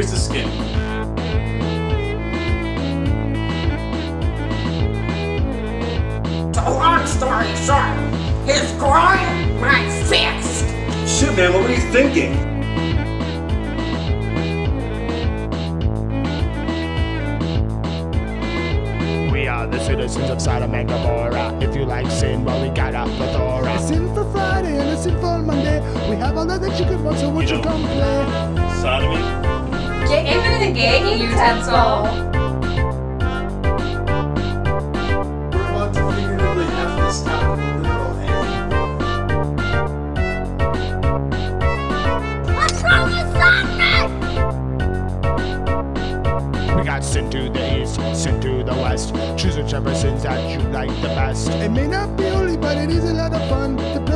piece of skin. So long story short, his groin, my fixed. Shit, man, what were you thinking? We are the citizens of Sodom and Gomorrah. If you like sin, well, we got a plethora. A sin for Friday and a sin for Monday. We have all that you could want, so won't you come play? Sodomy? Get into the gagging utensil. We're about to figuratively F this town with a literal A. What's wrong with Sunday? We got sin to the east, sin to the west. Choose whichever sins that you like the best. It may not be holy, but it is a lot of fun.